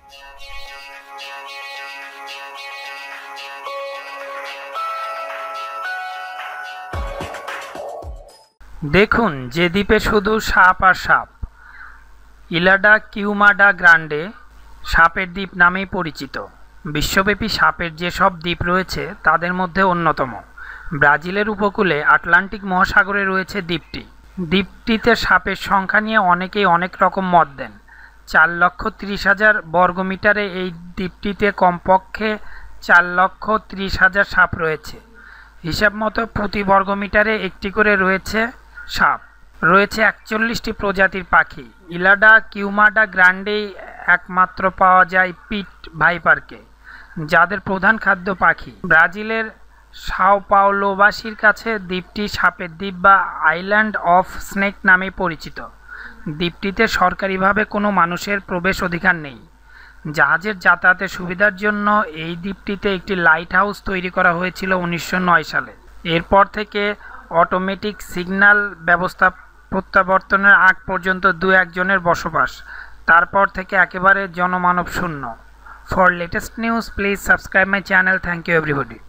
দেখুন, যে দ্বীপে শুধু সাপ আর সাপ। ইলা ডা কিউমাডা গ্রান্ডে সাপের দ্বীপ নামেই পরিচিত। বিশ্বব্যাপী সাপের যেসব দ্বীপ রয়েছে তাদের মধ্যে অন্যতম। ব্রাজিলের উপকূলে আটলান্টিক মহাসাগরে রয়েছে দ্বীপটি। দ্বীপটিতে সাপের সংখ্যা নিয়ে অনেকেই অনেক রকম মত দেন। 4,30,000 বর্গমিটারে এই দ্বীপটিতে কমপক্ষে 4,30,000 সাপ রয়েছে। হিসাব মতো প্রতি বর্গমিটারে একটি করে রয়েছে সাপ। রয়েছে 41টি প্রজাতির পাখি। ইলা ডা কিউমাডা গ্রান্ডেই একমাত্র পাওয়া যায় পিট ভাইপারকে, যাদের প্রধান খাদ্য পাখি। ব্রাজিলের সাও পাওলোবাসীর কাছে দ্বীপটি সাপের দ্বীপ বা আইল্যান্ড অফ স্নেক নামে পরিচিত। দ্বীপটিতে সরকারিভাবে কোনো মানুষের প্রবেশ অধিকার নেই। জাহাজের যাতায়াতের সুবিধার জন্য এই দ্বীপটিতে একটি লাইট হাউস তৈরি করা হয়েছিল 1909 সালে। এরপর থেকে অটোমেটিক সিগন্যাল ব্যবস্থা প্রত্যাবর্তনের আগ পর্যন্ত 2-1 জনের বসবাস, তারপর থেকে একেবারে জনমানব শূন্য। For latest news please subscribe my channel. Thank you everybody.